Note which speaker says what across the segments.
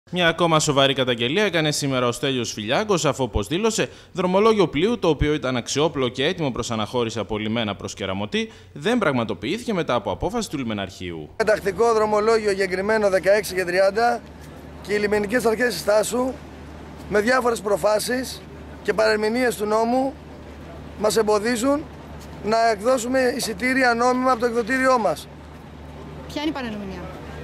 Speaker 1: Μια ακόμα σοβαρή καταγγελία έκανε σήμερα ο Στέλιος Φιλιάκος, αφού, όπως δήλωσε, δρομολόγιο πλοίου, το οποίο ήταν αξιόπλο και έτοιμο προς αναχώρηση από Λιμένα προς Κεραμωτή, δεν πραγματοποιήθηκε μετά από απόφαση του λιμεναρχείου.
Speaker 2: Τακτικό δρομολόγιο εγκεκριμένο 16 και 30 και οι λιμενικές αρχές της Στάσου, με διάφορες προφάσεις και παρερμηνίες του νόμου, μας εμποδίζουν να εκδώσουμε εισιτήρια νόμιμα από το εκδοτήριό μας.
Speaker 3: Ποια είναι η παρερμηνία?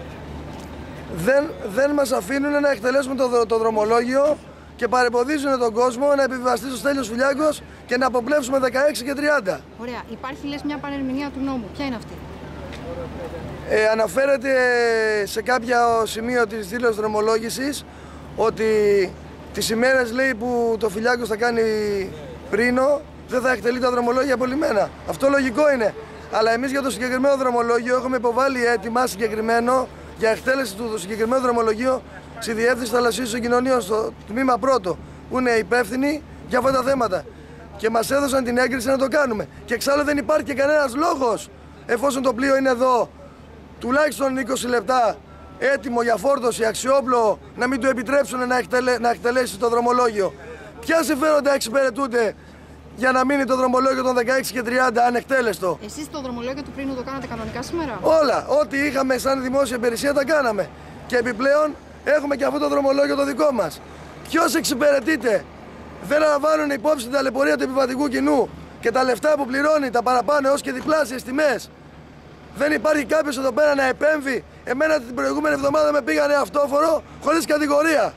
Speaker 2: Δεν μας αφήνουν να εκτελέσουμε το δρομολόγιο και παρεμποδίζουν τον κόσμο να επιβιβαστεί στο Στέλιος Φιλιάκος και να αποπλέψουμε 16 και 30.
Speaker 3: Ωραία. Υπάρχει, λες, μια παρερμηνία του νόμου. Ποια είναι αυτή?
Speaker 2: Αναφέρεται σε κάποιο σημείο της δήλωσης δρομολόγησης ότι τις ημέρες, λέει, που το Φιλιάκος θα κάνει πρίνο, δεν θα εκτελεί τα δρομολόγια από Λιμένα. Αυτό λογικό είναι. Αλλά εμείς για το συγκεκριμένο δρομολόγιο έχουμε υποβάλει αίτημα συγκεκριμένο για εκτέλεση του συγκεκριμένου δρομολογίου στη Διεύθυνση Θαλασσίων Συγκοινωνίων, στο τμήμα 1, που είναι υπεύθυνοι για αυτά τα θέματα. Και μας έδωσαν την έγκριση να το κάνουμε. Και εξάλλου δεν υπάρχει και κανένας λόγος, εφόσον το πλοίο είναι εδώ, τουλάχιστον 20 λεπτά έτοιμο για φόρτωση, αξιόπλο, να μην του επιτρέψουν να εκτελέσει το δρομολόγιο. Ποια συμφέροντα εξυπηρετούνται για να μείνει το δρομολόγιο των 16 και 30 ανεκτέλεστο?
Speaker 3: Εσείς το δρομολόγιο του πρίνου το κάνατε κανονικά σήμερα?
Speaker 2: Όλα, ό,τι είχαμε σαν δημόσια υπηρεσία τα κάναμε. Και επιπλέον έχουμε και αυτό το δρομολόγιο το δικό μας. Ποιος εξυπηρετείται? Δεν αναβάλουν υπόψη την ταλαιπωρία του επιβατικού κοινού και τα λεφτά που πληρώνει, τα παραπάνω έως και διπλάσιες τιμές. Δεν υπάρχει κάποιος εδώ πέρα να επέμβει? Εμένα την προηγούμενη εβδομάδα με πήγανε αυτόφορο χωρίς κατηγορία.